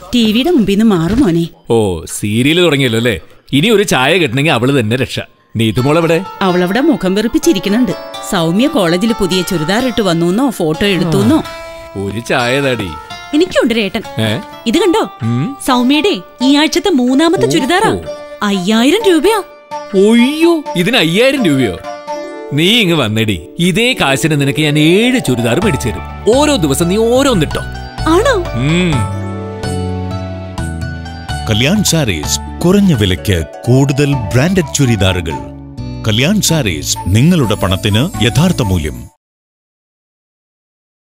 ടിവിയുടെ മുമ്പിൽ നിന്ന് മാറും മോനെ. ഓ, സീരിയല് തുടങ്ങിയല്ലോ അല്ലേ? ഇനി ഒരു ചായ കിട്ടണമെങ്കിൽ അവള് തന്നെ രക്ഷ. നീതുമോളെവിടെ? അവളവിടെ മുഖം വെറുപ്പിച്ചിരിക്കുന്നുണ്ട്. സൗമ്യ കോളേജിൽ പുതിയ ചുരിദാർ ഇട്ട് വന്നൂന്നോ ഫോട്ടോ എടുത്തുന്നോ. ഒരു ചായ താടി. എനിക്കുണ്ട് രേട്ടൻ. ഇത് കണ്ടോ, സൗമ്യയുടെ ഈ ആഴ്ചത്തെ 3ാമത്തെ ചുരിദാറാ. 5000 രൂപയാ. ഒയ്യോ, ഇതിന് 5000 രൂപയോ? നീ ഇങ്ങ് വന്നടി. ഇതേ കാശിന് നിനക്ക് ഞാൻ 7 ചുരിദാർ മേടിച്ചു തരും. ഓരോ ദിവസം നീ ഓരോന്നിട്ടോ. ആണോ? കല്യാൺ സാരീസ്, കുറഞ്ഞ വിലയ്ക്ക് കൂടുതൽ ബ്രാൻഡഡ് ചുരിദാറുകൾ. കല്യാൺ സാരീസ്, നിങ്ങളുടെ പണത്തിന് യഥാർത്ഥ മൂല്യം.